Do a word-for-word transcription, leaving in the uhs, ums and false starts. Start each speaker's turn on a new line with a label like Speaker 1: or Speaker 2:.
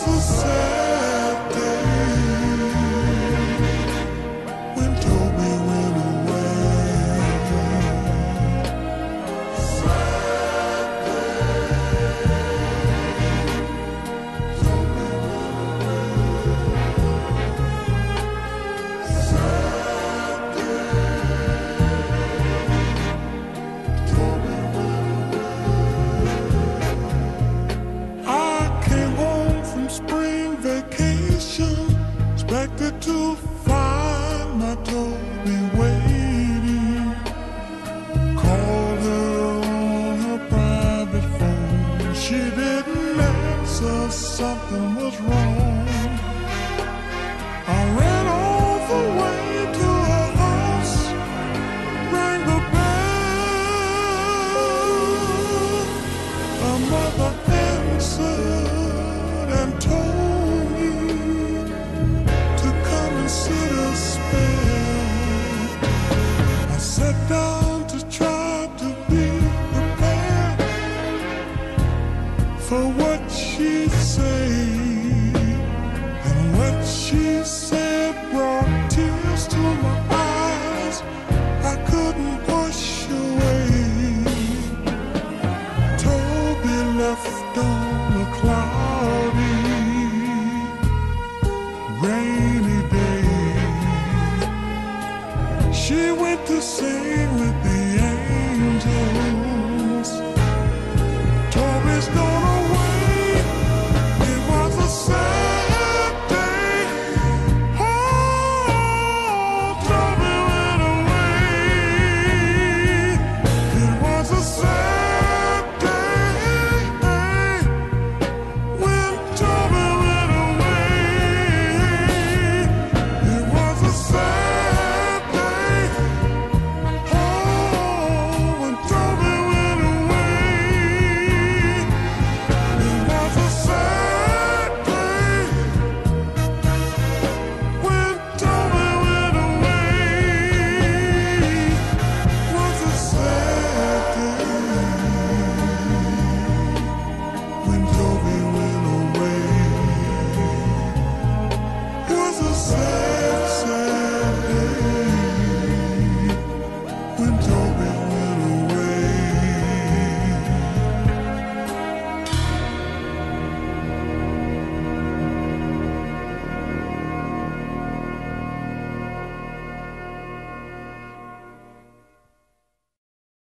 Speaker 1: a sad day when Toby went away. Sad day. Toby went away. Sad day. Toby went away. I came home from spring vacation, expected to find my Toby waiting. Called her on her private phone. She didn't answer, something was wrong. I ran all the way to her house, rang the bell. Her mother answered and told me to come and sit a spell. I sat down to try to be prepared for what she'd say.